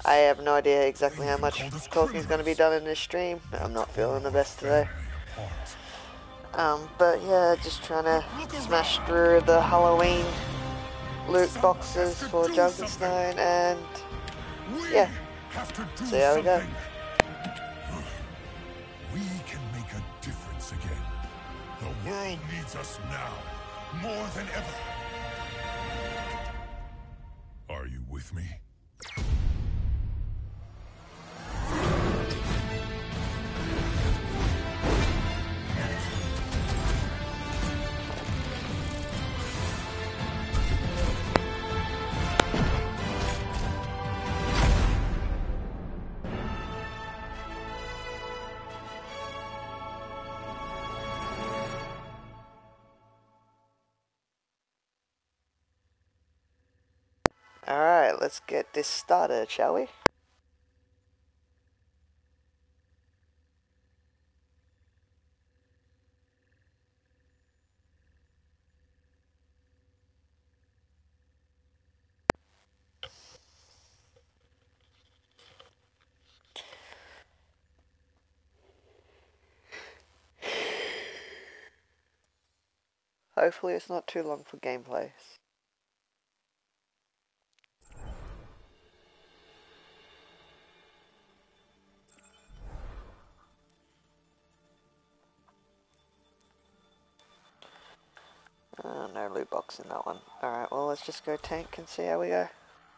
I have no idea exactly how much talking is going to be done in this stream. I'm not feeling the best today. But yeah, just trying to smash through the Halloween loot boxes for Junkenstein and yeah, see how we go. We can make a difference again. The world needs us now, more than ever. Are you with me? Alright, let's get this started, shall we? Hopefully it's not too long for gameplay. No loot box in that one. Alright, well let's just go tank and see how we go.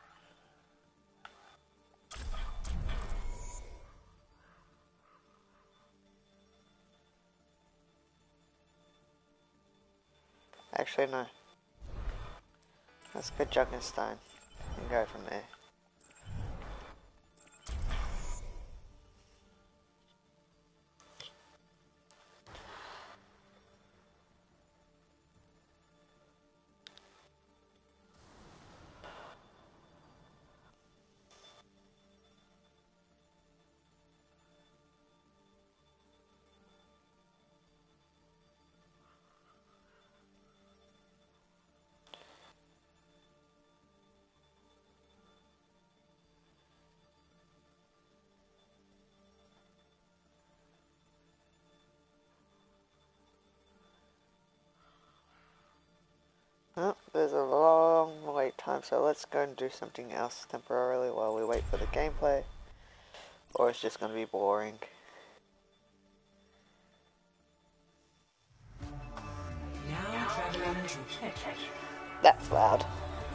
Actually no. Let's go Junkenstein and go from there. Oh, there's a long wait time, so let's go and do something else temporarily while we wait for the gameplay. Or it's just going to be boring. Now traveling to Petra. That's loud.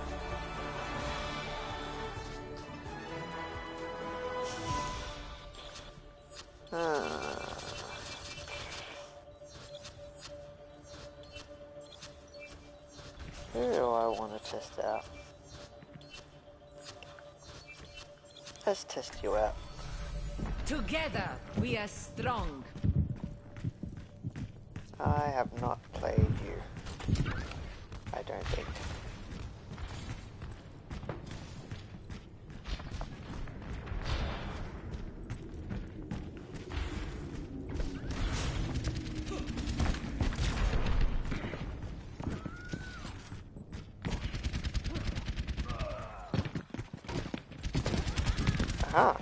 Who do I want to test out? Let's test you out. Together we are strong. I have not played you. I don't think. Aha.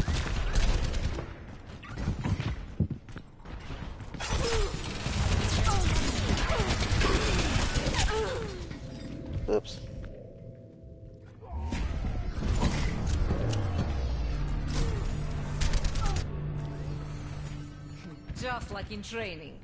Oops. Just like in training.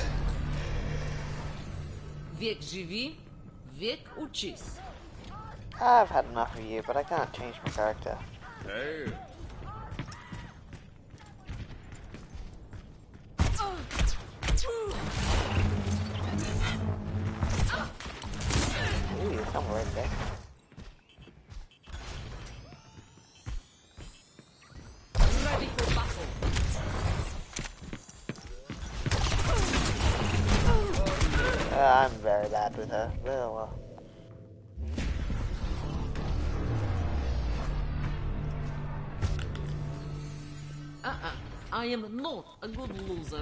Век живи, век учись. I've had enough of you, but I can't change my character. Hey. Ooh, there's someone right there. Ready for battle. I'm very bad with her. Well. I am not a good loser.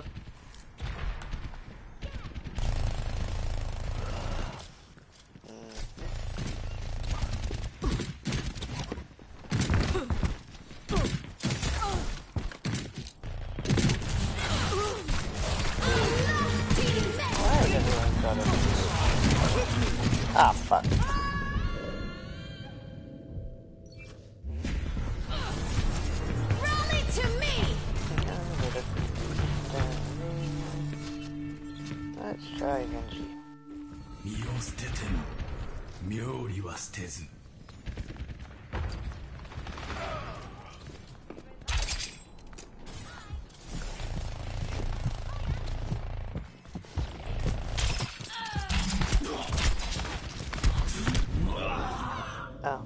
Why has everyone got it? Ah, fuck. Rally to me! Let's try Genji. 身を捨てても妙理は捨てず Oh.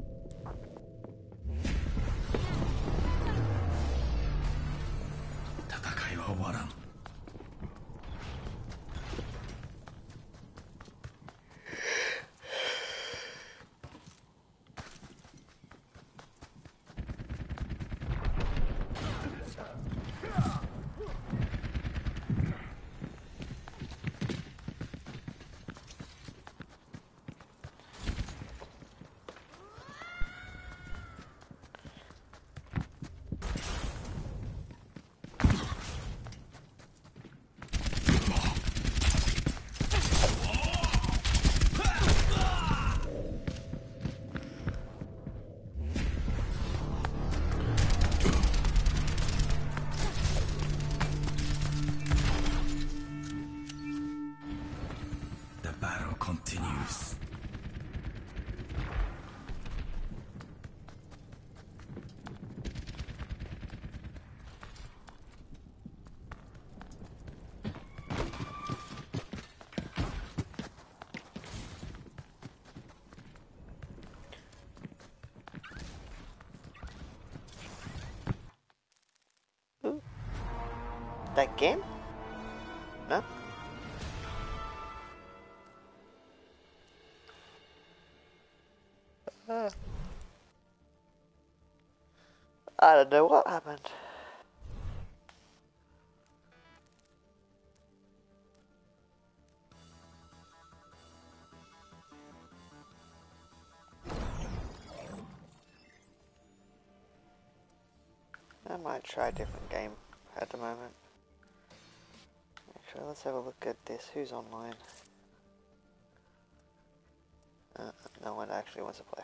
The battle continues. Ooh. That game? No? I don't know what happened. I might try a different game at the moment. Actually, let's have a look at this. Who's online? No one actually wants to play.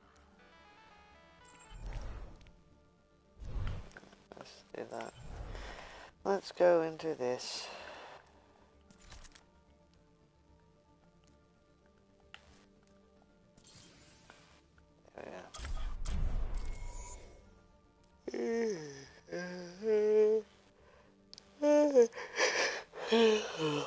Let's do that. Let's go into this. There we go.